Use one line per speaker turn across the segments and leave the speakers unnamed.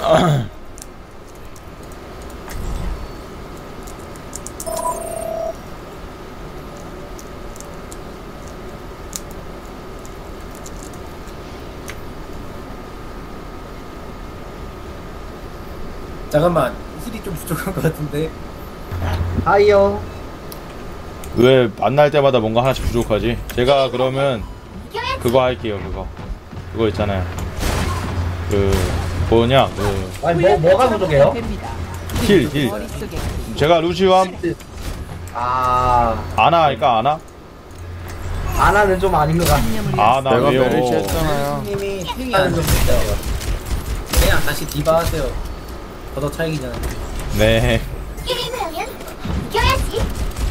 잠깐만, 힐이 좀 부족한 것 같은데.
하이요.
왜 만날 때마다 뭔가 하나씩 부족하지? 제가 그러면 그거 할게요. 그거 있잖아요. 그 뭐냐? 그
아니 뭐가 부족해요?
힐. 제가 루시우함 아나 할까?
아나는 좀 아닌 것 같아.
아나
내가
왜요?
메리시 했잖아요.
님이 탱이 안 좋으세요. 그냥 다시 디바 하세요. 더더 차이기 전에.
네.
게임을 하면 이겨야지.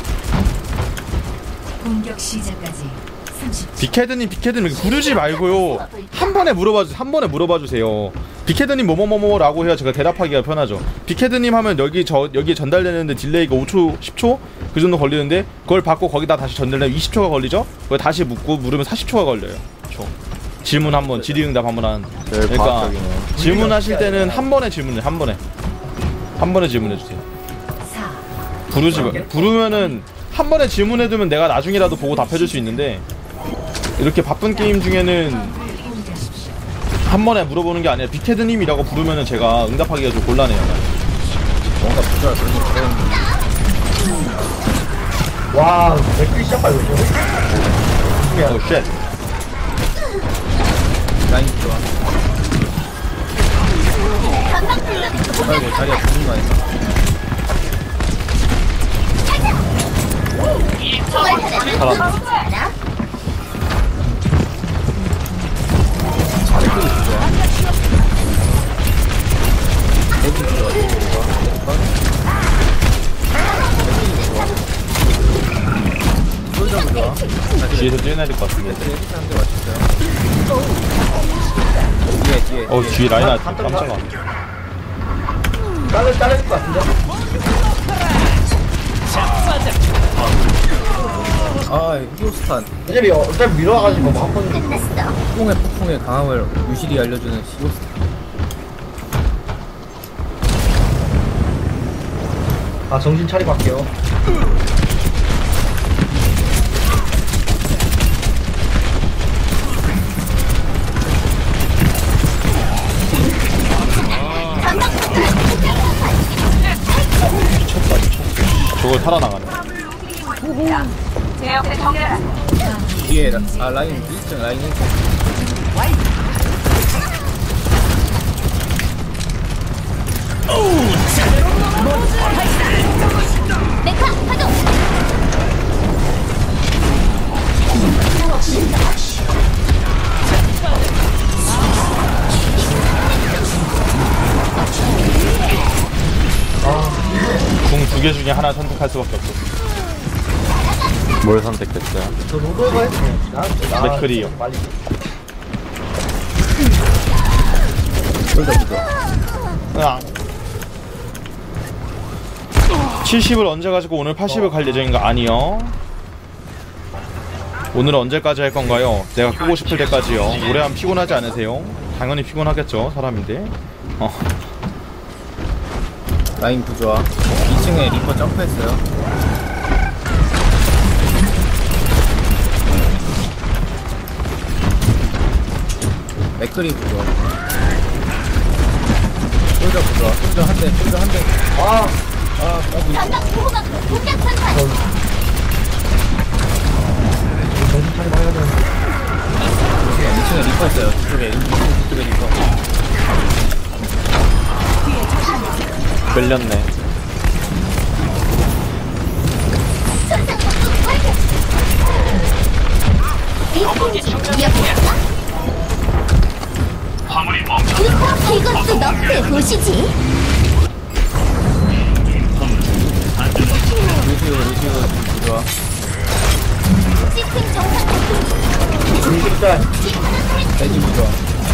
공격 시작까지 30초.
비케드님 부르지 말고요. 한 번에 물어봐 주세요. 비케드님 뭐뭐뭐뭐라고 해야 제가 대답하기가 편하죠. 비케드님 하면 여기에 전달되는데 딜레이가 5초, 10초 그 정도 걸리는데 그걸 받고 거기다 다시 전달되면 20초가 걸리죠. 그걸 다시 물으면 40초가 걸려요. 질문 한번 질의응답 한번 하는데. 그러니까 질문하실 때는 한 번에 질문해. 한 번에 질문해 주세요. 부르면은 한 번에 질문해두면 내가 나중이라도 보고 답해줄 수 있는데 이렇게 바쁜 게임 중에는 한 번에 물어보는 게 아니라 비테드님이라고 부르면은 제가 응답하기가 좀 곤란해요.
뭔가 부조화 그런 게 들어있는데.
와, 맥클이 시작하고 있어.
오 쉣.
라인 좋아. 아이고 자리가 죽는 거 아니야?
살았네.
맥클이 좋아. 맥클이 좋아. 솔저도 좋아.
뒤에서 뛰어내릴 것 같은데.
한대 맞췄어요. 뒤에.
뒤에 라인아 깜짝아.
자를 것 같은데?
아, 히오스탄.
어차피 밀어가지고 막 한번
폭풍의 강함을 유실이 알려주는 히오스탄.
정신 차리고 할게요.
저걸 살아나가네.
뒤에 라인 1층 라인 1층.
메카 파동.
궁 두 개 중에 하나 선택할 수밖에 없어. 뭘 선택했어요?
저 로드오버 했어요.
맥크리요.
빨리.
으앙. 70을 언제 가지고 오늘 80을 갈 예정인가? 아니요. 오늘은 언제까지 할 건가요? 내가 끄고 싶을 때까지요. 오래 하면 피곤하지 않으세요? 당연히 피곤하겠죠, 사람인데.
라인 부조화. 2층에 리퍼 점프했어요. 맥크리 부조화. 솔저 부조화. 솔저 한 대.
전방 보호막 공격 전환.
정신 차리고 해야 되는데.
2층에 리퍼 있어요. 뒤쪽에 리퍼.
끌렸네.
이것도 너프해 보시지.
루시오 부조화.
시스템 정상
진짜
레지 부조화.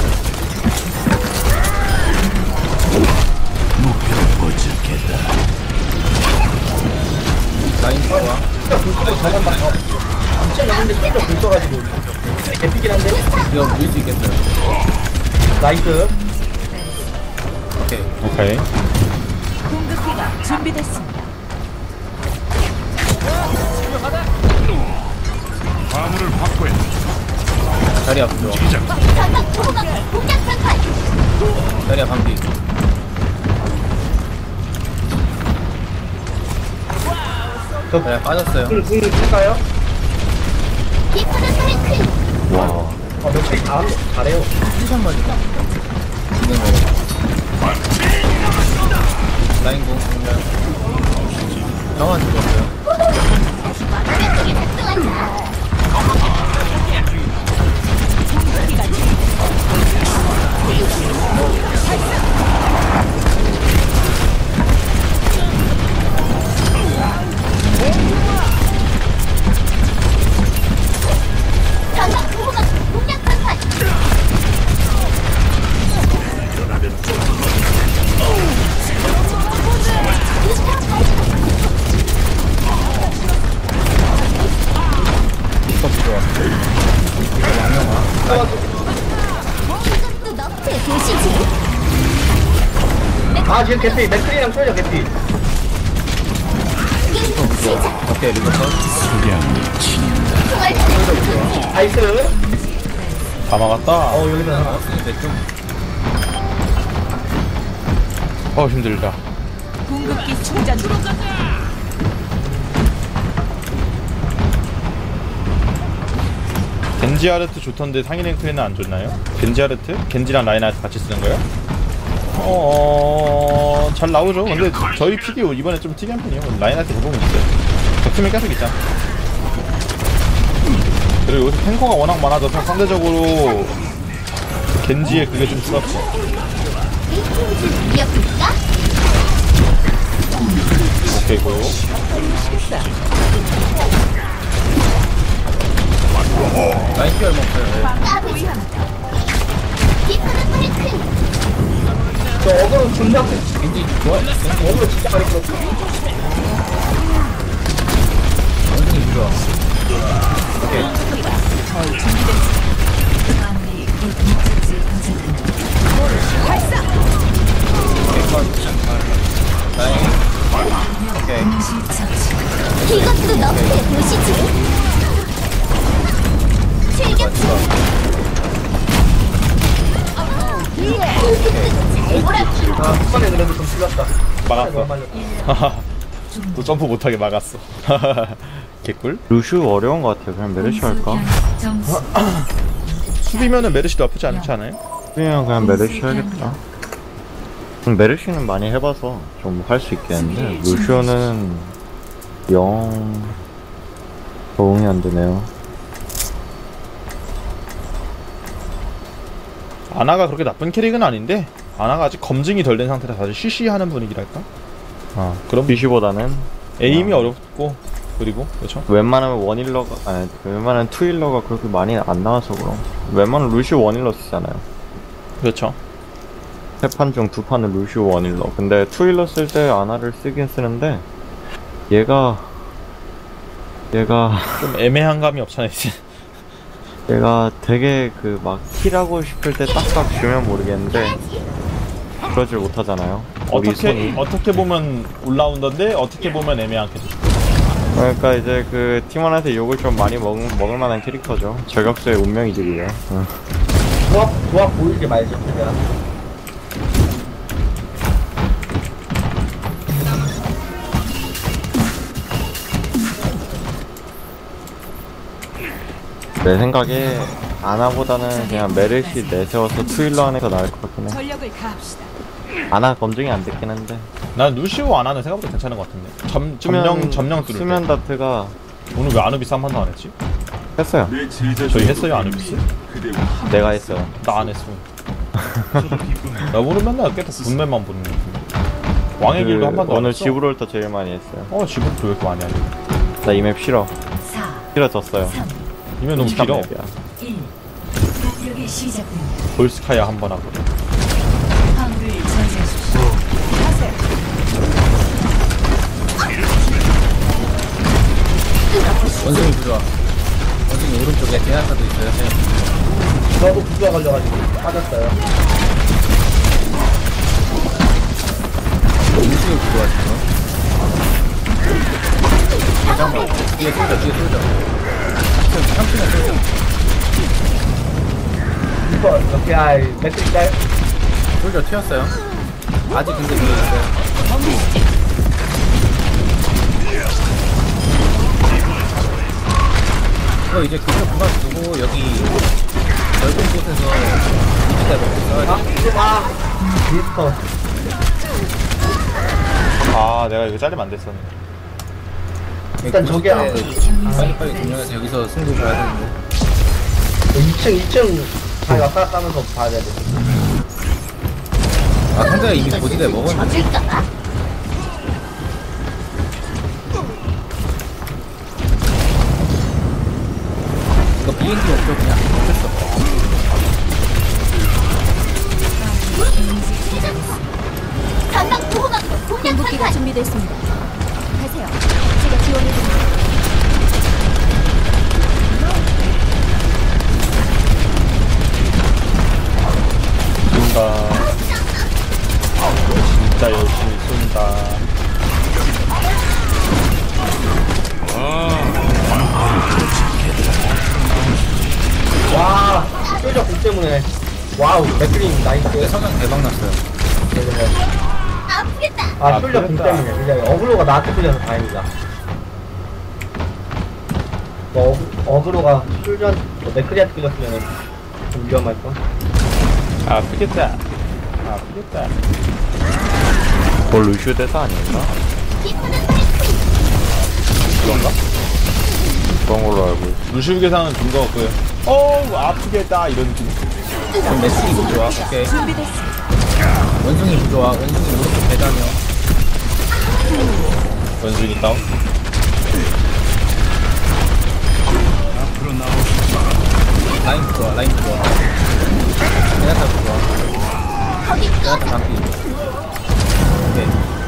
라인 부조화.
불쏘고 잘한다. 진짜 근데 진짜 불쏘가지고 개피긴 한데.
이거 밀 수 있겠어요.
나이스.
오케이.
오케이.
공격기가 준비됐습니다.
화물을 확보해.
자리야 부좋아.
전방 보호막 공략 전환.
자리야 방비. 자리야 빠졌어요.
궁 쓸까요?
비프는 브레이크.
와.
맥클이 잘해요.
한참 맞을까? 이건 뭐 라인 공 정면. 정원 죽었어요.
공격력이 작동한다. 전방 보호막 공략 전환.
이거 부좋아.
이것도 너프의 도시지.
아 지금 개피 맥클이랑 소리야 개피.
게임 시작.
오케이 리버서.
총알
나이스.
다 막았다.
여기다 나왔으니까 좀.
힘들다.
궁극기 충전 중.
겐지 아르트 좋던데 상위 랭크에는 안 좋나요? 겐지 아르트? 겐지랑 라인하르트 같이 쓰는 거요? 잘 나오죠. 근데 저희 픽이 이번에 좀 특이한 편이에요. 라인하르트 대부분 있어요. 덕수면 계속 있잖아. 그리고 요새 탱커가 워낙 많아져서 상대적으로 겐지의 그게 좀 줄었지.
이어볼까?
오케이 고요.
라인 피 얼마 없어요.
까불지 마. 비프는 브레이크.
저 어그로 존나 세.
겐지 좋아. 겐지
어그로 진짜 많이 끌었어.
원숭이 부좋아. 라인. 오케이.
이것도 너프의 도시지. 출격 중. 잘 보라.
아 후반에 그래도 좀 풀렸다.
막았어. 또 점프 못하게 막았어. 개꿀.
루슈 어려운 것 같아요. 그냥 메르시 할까?
수비면은 메르시도 나쁘지 않지 않아요?
그냥 메르시 해야겠다. 메르시는 많이 해봐서 좀 할 수 있겠는데 루슈는 영 적응이 안 되네요.
아나가 그렇게 나쁜 캐릭은 아닌데 아나가 아직 검증이 덜 된 상태라 다들 쉬쉬하는 분위기랄까? 그럼
비시보다는
에임이 어렵고 그리고 그렇죠?
웬만하면 원힐러가 아니 웬만하면 투힐러가 그렇게 많이 안 나와서 그럼 웬만하면 루슈 원힐러 쓰잖아요.
그렇죠.
세 판 중 두 판은 루슈 원힐러. 근데 투힐러 쓸 때 아나를 쓰긴 쓰는데 얘가
좀 애매한 감이 없잖아요. 이제.
얘가 되게 그 막 킬하고 싶을 때 딱딱 주면 모르겠는데 그러질 못하잖아요. 우리 손이.
어떻게 보면 올라운더인데 어떻게 보면 애매한 캐릭.
그러니까 이제 그 팀원한테 욕을 좀 많이 먹을 만한 캐릭터죠. 저격수의 운명이지 그게.
조합 보이게 말지 그냥.
내 생각에 아나보다는 그냥 메르시 내세워서 투힐러 하는 게 더 나을 것 같긴 해.
전력을 가합시다.
아나 검증이 안 됐긴 한데
난 루시오 안 하는 생각보다 괜찮은 것 같은데. 점령 뚫을
수면
때.
다트가
오늘 왜 아누비스 한 번도 안 했지?
했어요.
저희 했어요 아누비스?
내가 했어요.
나 안 했어. 나 오늘 맨날 계속 분매만 보는 거 같은데. 왕의 길도 한 번도 안
오늘
했어.
지브롤터 제일 많이 했어요.
지브롤터 왜 이렇게 많이 하냐.
나 이 맵 싫어.
4,
싫어졌어요.
3,
이면 너무 길어.
맵이야.
1. 공격이 시작됩니다.
볼스카야 한 번 하고.
화물을 저지하십시오.
원숭이 부좋아. 원숭이 오른쪽에 대학가도 있어요.
저도 부주가 걸려가지고 빠졌어요.
음식을 좋아하시죠? 잠깐만 뒤에 쏠져 삼촌에 쏠져
이거 이렇게 할 맥클짤.
쏠져 튀었어요 아직 근데 뒤에 있어요 이거 이제 그쪽 그만 두고 여기 넓은 곳에서 이기다 놓고 써야 돼
미스터.
아 내가 이거 자르면 안 됐었네.
일단 저기
빨리 점령해서 여기서 승부 봐야 되는데
2층 잘 왔다 갔다 하면서 봐야 돼.
아 상대가 이미 보디가 먹었는데 이거 비행기 없죠 그냥 어쩔 수 없어
전방 보호막으로 공략 공기가 준비됐습니다. 가세요. 제가 지원해드립니다.
쏜다. 진짜 열심히 쏜다.
와, 쫄적 공 때문에. 와우, 맥클린 나이스.
성향 대박 났어요
아프겠다.
아, 쫄적 공 때문에. 그냥 어그로가 나한테 끌려서 다행이다. 어그로가 쫄적, 맥클리한테 끌렸으면 좀 위험할까?
아프겠다. 아프겠다.
뭘 루슈 대사 아닌가?
그런가?
그런 걸로 알고 있어.
루시우 계산은 준 거 같고요. 어우 아프겠다 이런 느낌.
그럼 매칭이 부좋아 오케이 원숭이 부좋아 원숭이 오른쪽 배다며
원숭이 다운.
라인 부좋아 라인 부좋아 베나타 부좋아 베나타 반피 오케이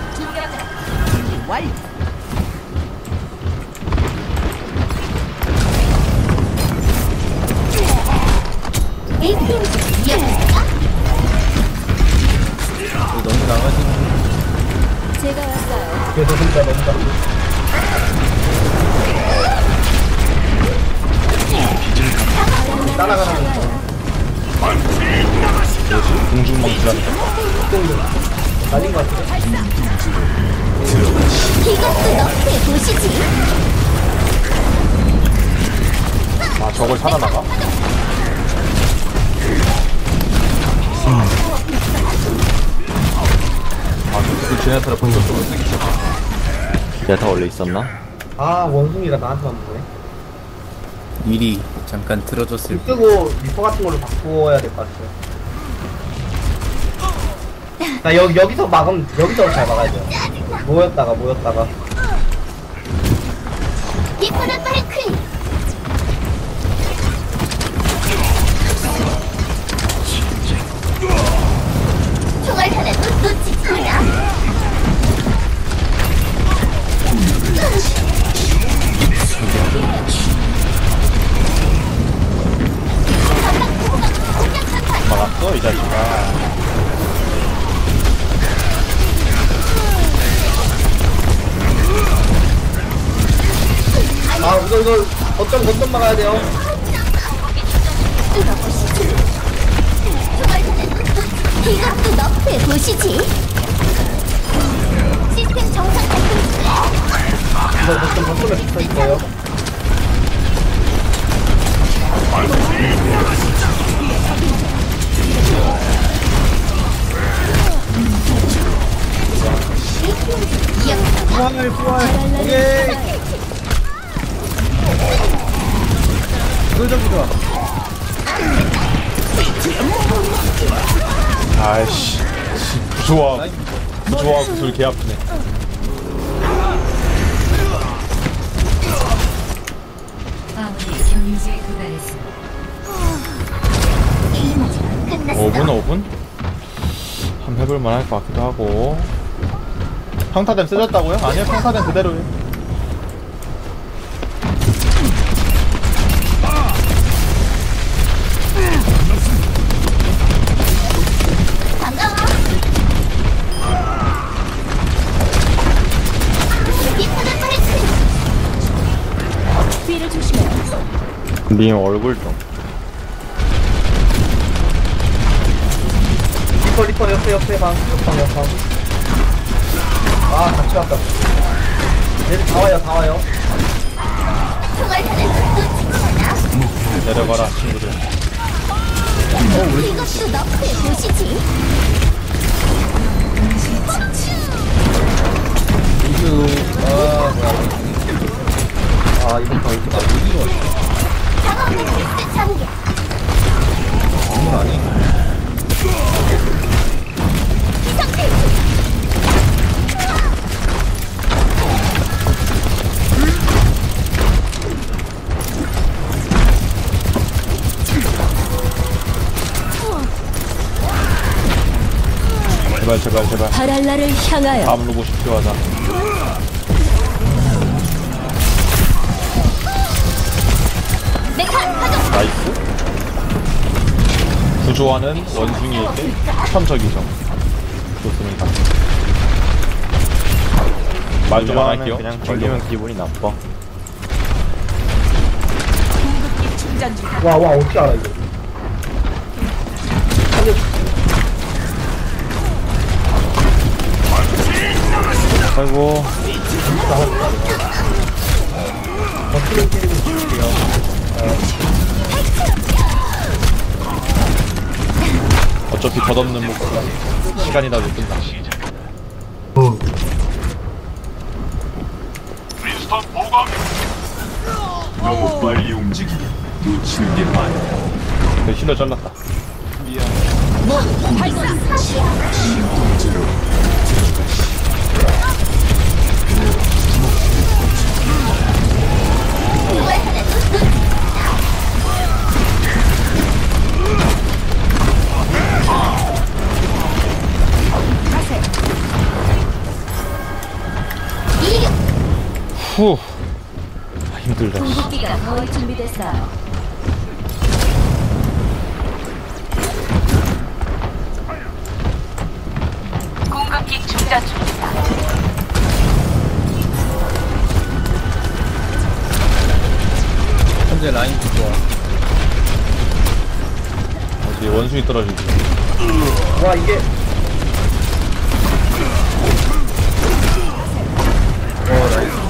여기 너무 나가시는
제가 왔어요.
그래서 진짜 너무 잘. 따라가는
공중망치라는 거.
날린 것 같아.
이것도 너의 도시지.
아 저걸 살아나가? 그 제네타를 본 것도
야타 원래 있었나?
아, 원숭이가 나한테만 보네.
미리 잠깐 들어줬을 때
쓰고 리퍼 같은 걸로 바꿔야 될 것 같아요. 나 여기서 막으면, 여기서 잘 막아야 돼요. 모였다가.
이쁘는 브레이크. 총알 하나도 놓치지 않아.
막았어 이 자식아.
아, 이거, 거점 막아야 돼요.
이것도 너의 도시지. 시스템 정상 작동 중.
이거 거점에 붙어 있어요. 오케이.
그걸 부좋아
아이씨. 부조화 구슬 개 아프네.
아군이 경유지에 도달했습니다.
게임 아직 안 끝났어.
5분? 한번 해볼만 할 것 같기도 하고. 평타댐 쓰셨다고요? 아니요 평타댐 그대로예요.
반가워.
님 얼굴 좀.
리퍼 옆에 방. 아, 같이 왔다. 얘들 다 와요.
총알 하나 놓치지 않아.
내려가라 친구들.
이것도 너프에 보시지.
우주 뭐야
아, 이번 더 있다.
작업 매트리스 전개.
이거 아니?
기상대.
제발.
바랄라를 향하여.
다음 로봇이 필요하다.
메카 가동.
나이스. 구조하는 원숭이에게 추첨적이죠. 좋습니다. 말 좀 안 할게요.
그냥 걸리면 기분이 나빠.
와, 어떻게 알아, 이거.
아이고.
버티는 때리고 있을게요.
어차피 덧없는 목숨 시간이라도 끝나.
윈스턴 보강. 너무 빨리 움직이게 놓치는 게 많아.
힐러 잘랐다. 후. 아, 힘들다.
공격기가 거의 준비됐어요. 공격기 충전 중입니다.
현재 라인 좋아.
어디 원숭이 떨어지지.
와, 이게.
나이스.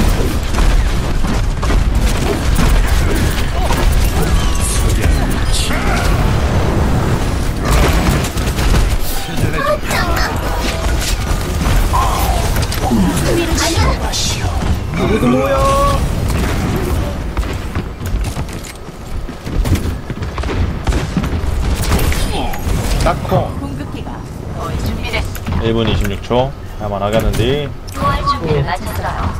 모두 모여.
딱콩.
공격기가 거의 준비됐습니다.
1분 26초. 할만하겠는데.
부활 준비를 마쳤어요.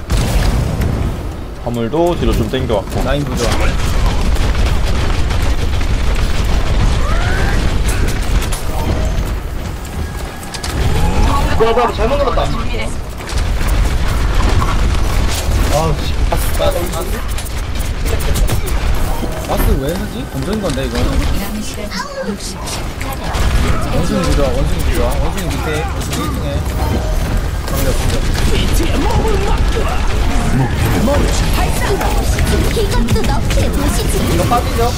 화물도 뒤로 좀 당겨왔고.
라인 부좋아.
와, 잘못 넣었다. 아, 씨.
마스 왜 하지? 던진 건데 이거는.
남은 시간 60초.
원숭이 부좋아. 원숭이 밑에. 원숭이 1층에.
이것도 너프에 보시지.
이거 빠지죠?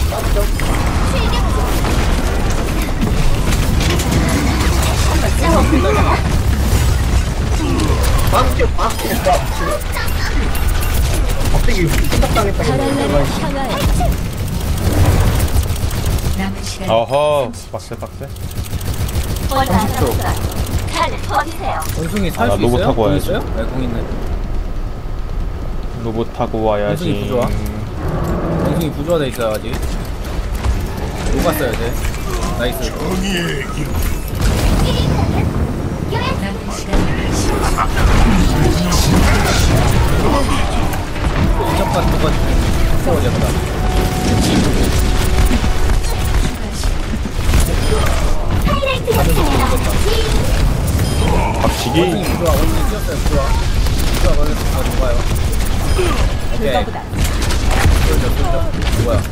바뀌었다. 갑자기 생각당했다.
바랄라를 향하여.
남은 시간
어허. 빡세.
얼마 남았어요. 칼을 버리세요.
원숭이
아,
살
나
수
로봇
있어요?
타고
공
와야지.
있어요? 네, 공 있네.
로봇 타고 와야지.
원숭이 부좋아. 원숭이 부조화돼 있어요 아직. 녹았어야 돼. 나이스.
남은 시간 10초.
인접과 누가 세워졌다.
박치기.
원숭이 부조화. 원숭이 뛰었어요. 부조화 걸렸어. 누가요? 오케이. 쏠져. 뭐야?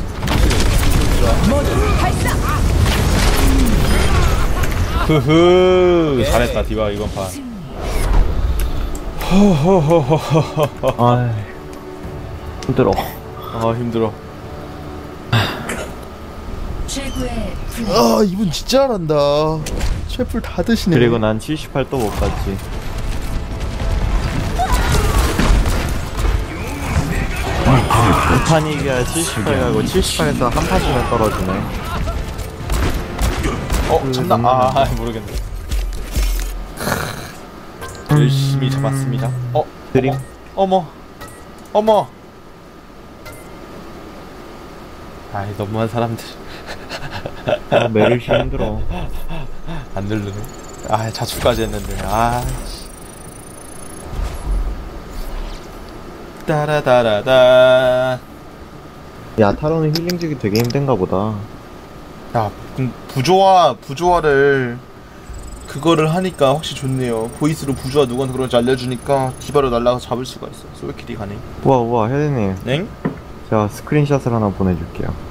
흐흐. 잘했다 디바 이번 판.
아 힘들어.
아 힘들어.
최고의 플레이.
아 이분 진짜 잘한다. 셰프를 다 드시네.
그리고 난 78 또 못 갔지. 두 판이 이겨야 78 가고 78에서 한 판이면 떨어지네.
잡나? 아 모르겠네. 열심히 잡았습니다.
드림.
어머. 아이 너무한 사람들.
메르시 힘들어.
안 누르네. 아 자축까지 했는데. 아. 따라다라다.
야타로는 힐링 주기 되게 힘든가 보다.
야, 그럼 부조화를 그거를 하니까 확실히 좋네요. 보이스로 부조화 누구한테 그런지 알려주니까 디바로 날라가서 잡을 수가 있어. 솔킬이 가네.
우와 헤드님,
넹?
제가 스크린샷을 하나 보내줄게요.